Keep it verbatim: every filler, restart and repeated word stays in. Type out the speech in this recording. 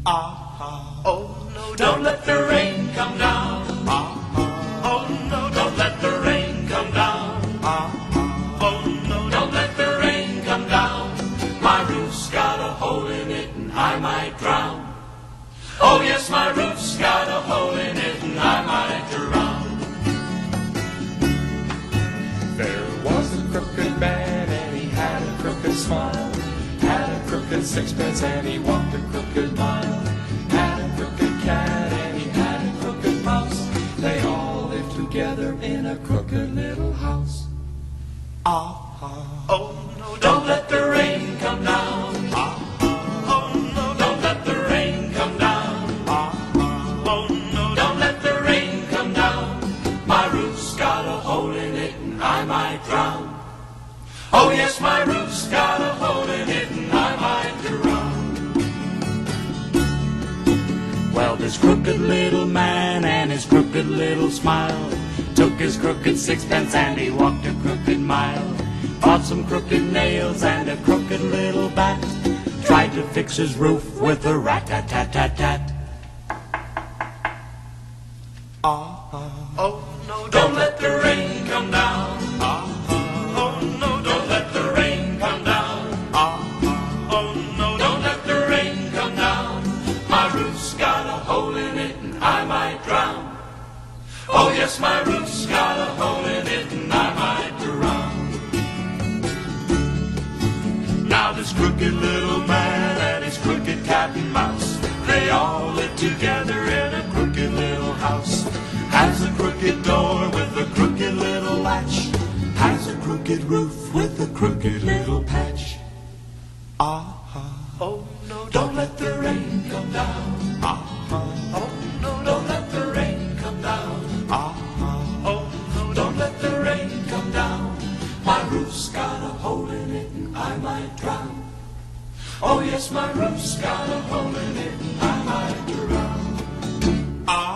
Ah, oh no, don't let the rain come down. Ah, oh no, don't let the rain come down. Ah, oh no, don't let the rain come down. My roof's got a hole in it and I might drown. Oh yes, my roof's got a hole in it and I might drown. There was a crooked man and he had a crooked smile. Had a crooked sixpence and he walked a crooked mile. Had a crooked cat and he had a crooked mouse. They all lived together in a crooked little house. Ah, oh no, don't let the rain come down. Ah, oh no, don't let the rain come down. Ah, oh no, don't let the rain come down. My roof's got a hole in it and I might drown. Oh yes, my roof's got a hole in it and I might drown. Well, this crooked little man and his crooked little smile took his crooked sixpence and he walked a crooked mile. Bought some crooked nails and a crooked little bat. Tried to fix his roof with a rat-tat-tat-tat-tat. Ah, oh no, don't let the rain come down. Ah, oh no, don't let the rain come down. Ah, oh no, don't let the rain come down. My roof's got a hole in it and I might drown. Oh yes, my roof's got a hole in it and I might drown. Now this crooked little man and his crooked cat and mouse, they all live together in a crooked little house. Has a crooked door with a crooked little latch. Has a crooked roof with a crooked little patch. Ah, oh no, don't let the rain come down. Ah, oh no, don't let the rain come down. Ah, oh no, don't let the rain come down. My roof's got a hole in it and I might drown. Oh yes, my roof's got a hole in it and I might drown. Ah,